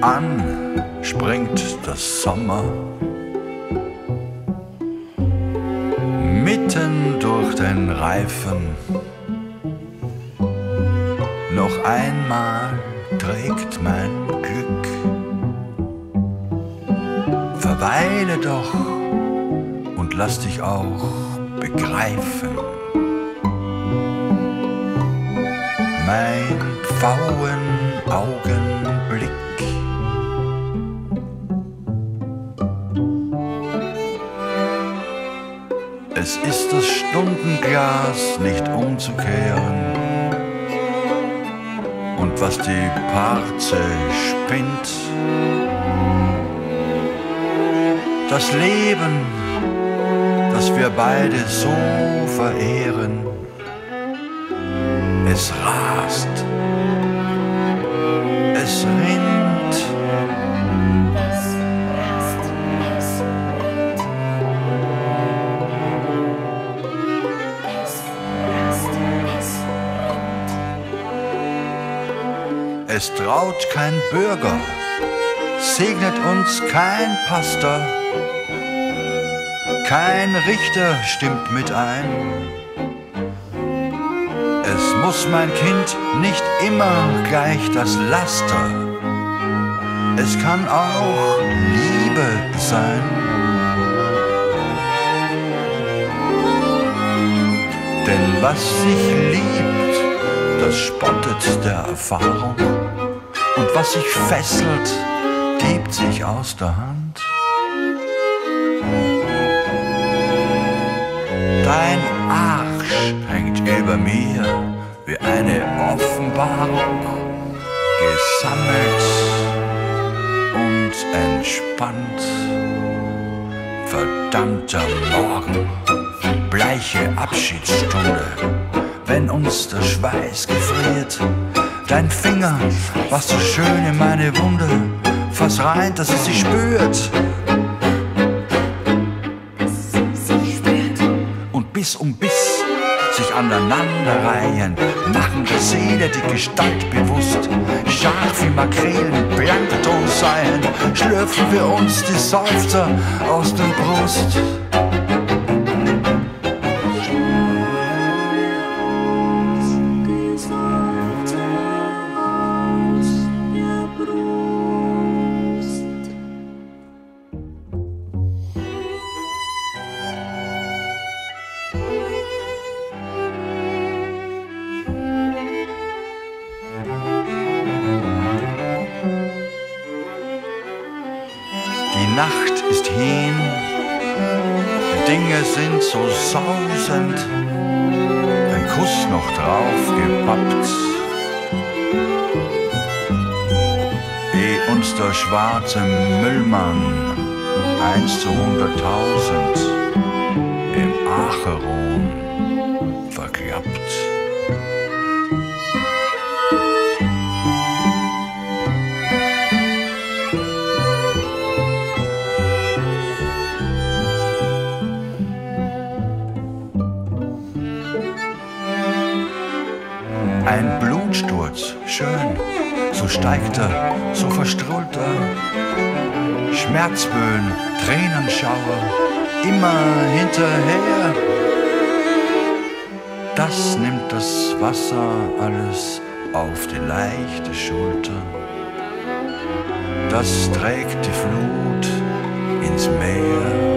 an springt der Sommer, mitten durch den Reifen. Noch einmal trägt mein Glück. Verweile doch und lass dich auch begreifen. Mein Pfauenaugenblick. Es ist das Stundenglas nicht umzukehren, und was die Parze spinnt, das Leben, das wir beide so verehren, es rast, es rinnt, es traut kein Bürger, segnet uns kein Pastor, kein Richter stimmt mit ein. Es muss mein Kind nicht immer gleich das Laster, es kann auch Liebe sein. Denn was sich liebt, das spottet der Erfahrung, und was sich fesselt, gibt sich aus der Hand. Dein Arsch hängt über mir wie eine Offenbarung, gesammelt und entspannt. Verdammter Morgen, bleiche Abschiedsstunde, wenn uns der Schweiß gefriert. Dein Finger war so schön in meine Wunde, fass rein, dass es sie spürt. Und Biss um Biss sich aneinanderreihen, machen der Seele die Gestalt bewusst. Scharf wie Makrelen, Plankton seien, schlürfen wir uns die Seufzer aus der Brust. Die Nacht ist hin, die Dinge sind so sausend, ein Kuss noch drauf gepappt, ehe uns der schwarze Müllmann 1 zu 100.000 im Acheron verklappt. Ein Blutsturz, schön, so steigt er, so verstrahlt er. Schmerzböen, Tränenschauer, immer hinterher. Das nimmt das Wasser alles auf die leichte Schulter. Das trägt die Flut ins Meer.